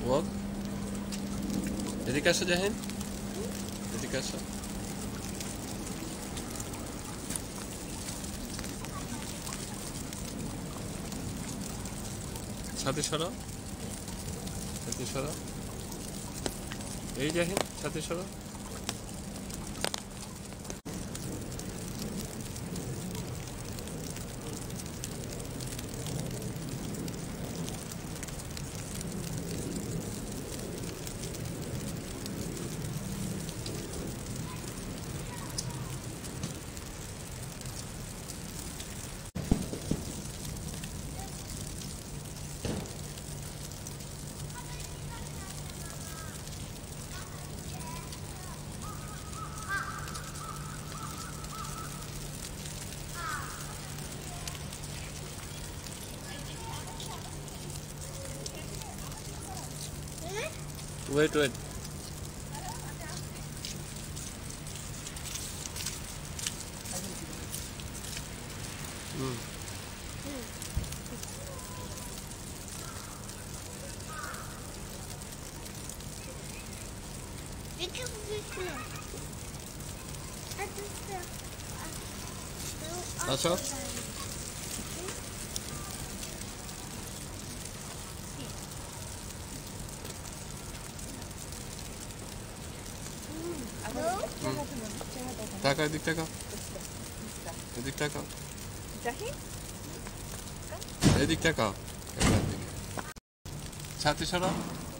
walk. এদিকে আসো জাহিন, এদিকে আসো। সাথে সরো, সাথে সরো। এই জাহিন, সাথে সরো। Wait, wait. Asho? তাকাও, এদিক তাকাও, এদিক তাকাও, এদিক তাকাও, ক্যামেরার দিকে। সাথে সরো।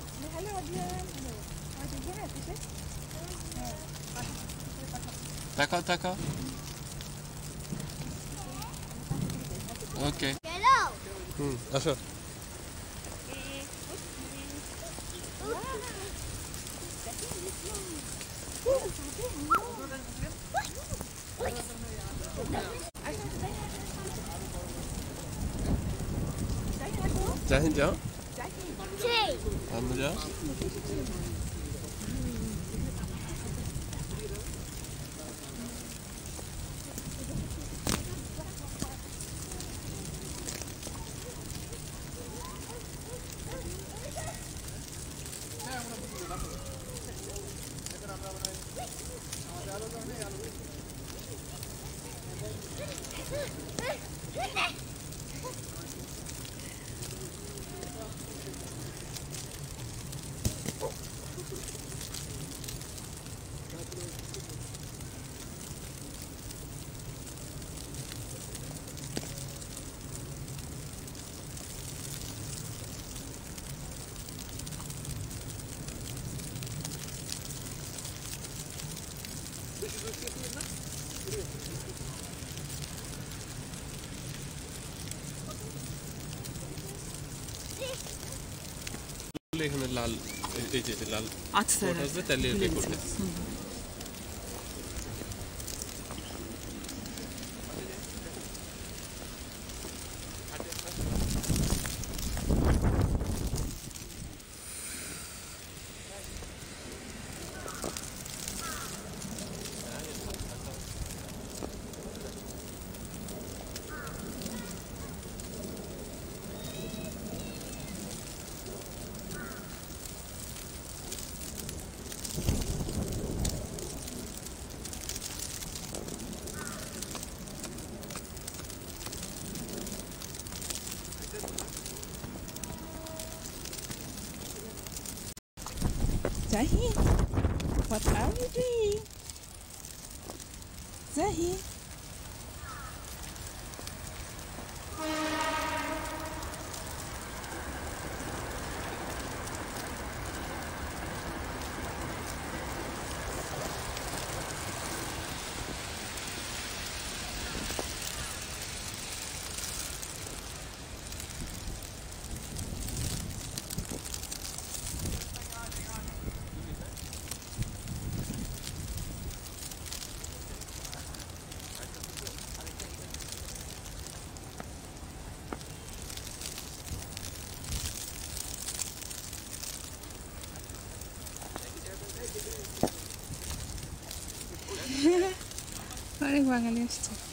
তাকাও, তাকাও। ওকে। আসো। জাহিন যাও, আম্মু যাও। এখানে লাল, এই যে লাল আচ্ছা আসবে তাহলে record. Zahi, what are you doing? Zahi. অনেক বাঙালি আসছে।